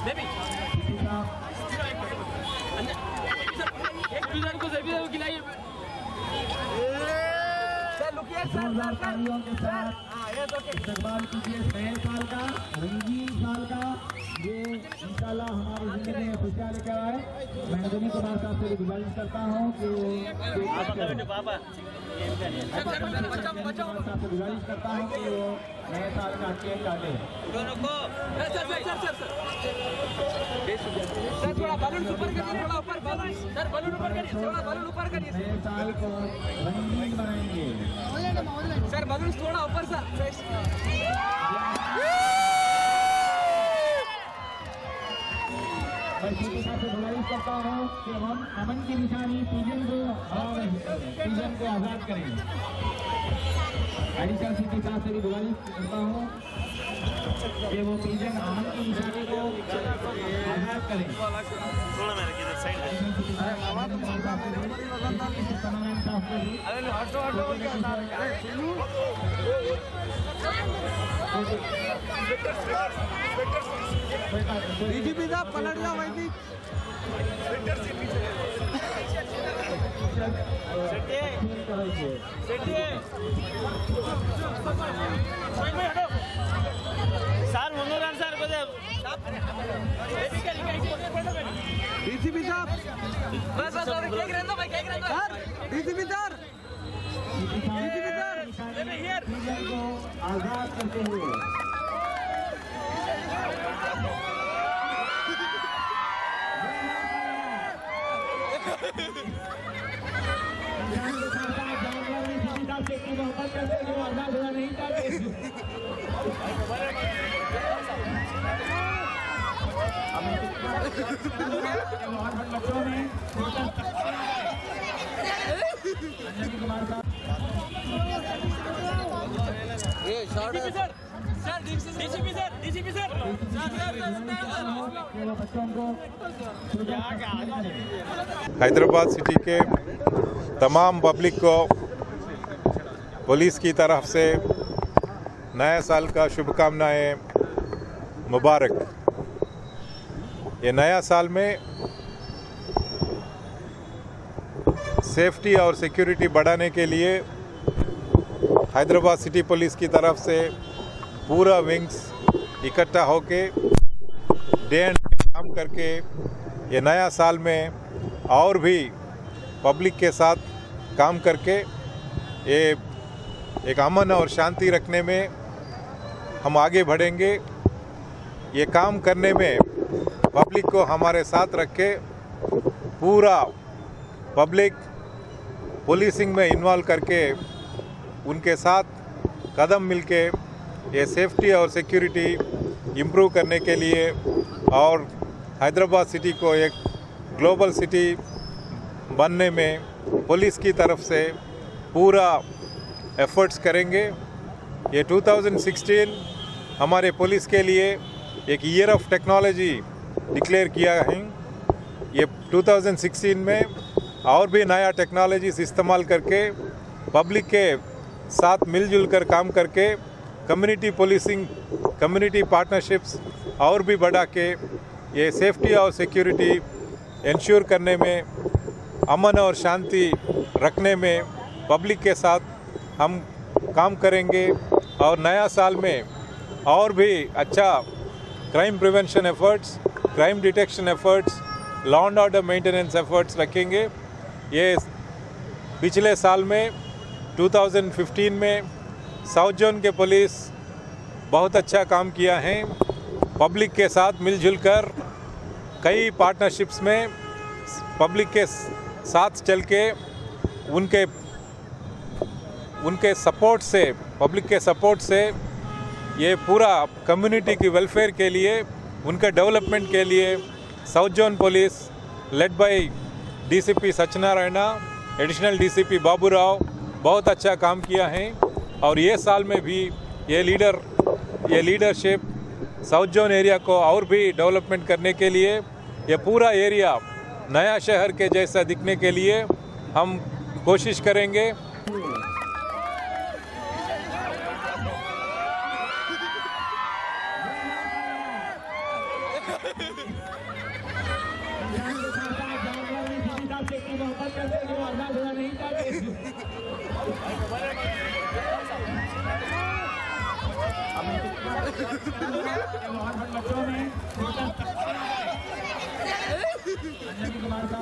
तालियों के साथ इस्तेमाल कीजिए नए साल का, रंगीन साल का। ये इंशाल्लाह हमारी जिंदगी में खुशियाँ लेकर आए। मैं रजनी कुमार साहब से गुजारिश करता हूँ कि गुजारिश करता हूँ कि वो नए साल का केक काटे। थोड़ा बैलून ऊपर करिए, थोड़ा ऊपर बैलून, सर बैलून ऊपर करिए, थोड़ा बैलून ऊपर करिए। नए साल को रंगीन बनाएंगे सर, बैलून थोड़ा ऊपर सर। मैं सीपी साहब से गुजारिश करता हूँ कि हम अमन की निशानी पिजन को आजाद करें। एडिशनल सीपी साहब से भी गुजारिश करता हूँ कि वो पिजन अमन की निशानी को आजाद करें। डीजीपी साहब पलट जाओ भाई। सर मनोहर सर को डीजीपी साहब बस बस और केक रहने दो भाई, केक रहने दो sir. DGP sir, DGP sir को आजाद करते हुए नहीं चाहते। बच्चों ने हैदराबाद सिटी के तमाम पब्लिक को पुलिस की तरफ से नए साल का शुभकामनाएं मुबारक। ये नया साल में सेफ्टी और सिक्योरिटी बढ़ाने के लिए हैदराबाद सिटी पुलिस की तरफ से पूरा विंग्स इकट्ठा होके डे एंड काम करके ये नया साल में और भी पब्लिक के साथ काम करके ये एक अमन और शांति रखने में हम आगे बढ़ेंगे। ये काम करने में पब्लिक को हमारे साथ रख के पूरा पब्लिक पुलिसिंग में इन्वॉल्व करके उनके साथ कदम मिलके ये सेफ्टी और सिक्योरिटी इम्प्रूव करने के लिए और हैदराबाद सिटी को एक ग्लोबल सिटी बनने में पुलिस की तरफ से पूरा एफर्ट्स करेंगे। ये 2016 हमारे पुलिस के लिए एक ईयर ऑफ टेक्नोलॉजी डिक्लेयर किया है। ये 2016 में और भी नया टेक्नोलॉजीज इस्तेमाल करके पब्लिक के साथ मिलजुल कर काम करके कम्युनिटी पुलिसिंग, कम्युनिटी पार्टनरशिप्स और भी बढ़ा के ये सेफ्टी और सिक्योरिटी इंश्योर करने में, अमन और शांति रखने में पब्लिक के साथ हम काम करेंगे। और नया साल में और भी अच्छा crime prevention efforts, crime detection efforts, law and order maintenance efforts रखेंगे। ये पिछले साल में 2015 में साउथ जोन के पुलिस बहुत अच्छा काम किया है। पब्लिक के साथ मिलजुल कर कई पार्टनरशिप्स में पब्लिक के साथ चल के उनके सपोर्ट से, पब्लिक के सपोर्ट से ये पूरा कम्युनिटी की वेलफेयर के लिए, उनके डेवलपमेंट के लिए south zone police led by DCP Satyanarayana, additional DCP Babu Rao बहुत अच्छा काम किया है। और ये साल में भी ये लीडरशिप साउथ जोन एरिया को और भी डेवलपमेंट करने के लिए, ये पूरा एरिया नया शहर के जैसा दिखने के लिए हम कोशिश करेंगे। Ha ha ha! बच्चों में